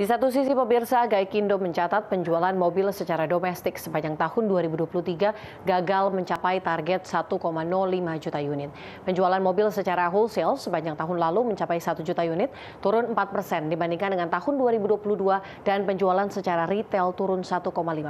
Di satu sisi pemirsa, Gaikindo mencatat penjualan mobil secara domestik sepanjang tahun 2023 gagal mencapai target 1,05 juta unit. Penjualan mobil secara wholesale sepanjang tahun lalu mencapai 1 juta unit, turun 4% dibandingkan dengan tahun 2022, dan penjualan secara retail turun 1,5%.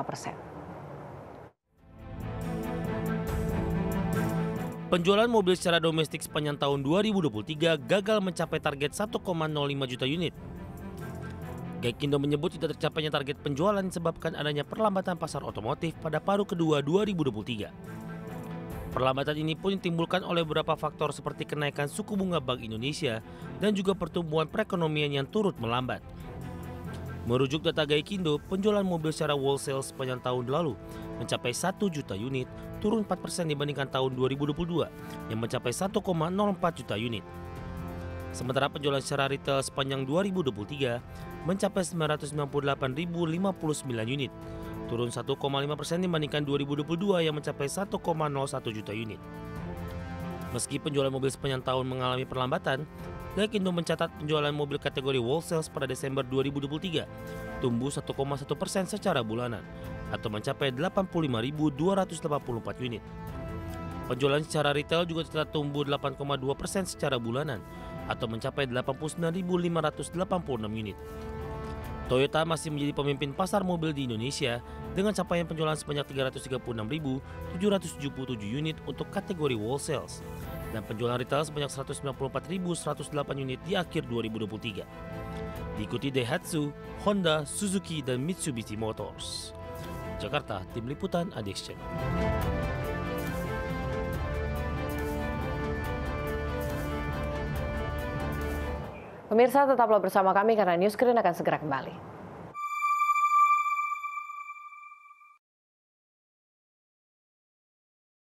Penjualan mobil secara domestik sepanjang tahun 2023 gagal mencapai target 1,05 juta unit. Gaikindo menyebut tidak tercapainya target penjualan disebabkan adanya perlambatan pasar otomotif pada paruh kedua 2023. Perlambatan ini pun ditimbulkan oleh beberapa faktor seperti kenaikan suku bunga Bank Indonesia dan juga pertumbuhan perekonomian yang turut melambat. Merujuk data Gaikindo, penjualan mobil secara wholesale sepanjang tahun lalu mencapai 1 juta unit, turun 4% dibandingkan tahun 2022 yang mencapai 1,04 juta unit. Sementara penjualan secara retail sepanjang 2023 mencapai 998.059 unit, turun 1,5% dibandingkan 2022 yang mencapai 1,01 juta unit. Meski penjualan mobil sepanjang tahun mengalami perlambatan, Gaikindo mencatat penjualan mobil kategori wholesale pada Desember 2023 tumbuh 1,1% secara bulanan atau mencapai 85.284 unit. Penjualan secara retail juga tercatat tumbuh 8,2% secara bulanan atau mencapai 89.586 unit. Toyota masih menjadi pemimpin pasar mobil di Indonesia dengan capaian penjualan sebanyak 336.777 unit untuk kategori wholesale dan penjualan retail sebanyak 194.108 unit di akhir 2023. Diikuti Daihatsu, Honda, Suzuki, dan Mitsubishi Motors. Jakarta, Tim Liputan Adexchange. Pemirsa, tetaplah bersama kami karena News Screen akan segera kembali.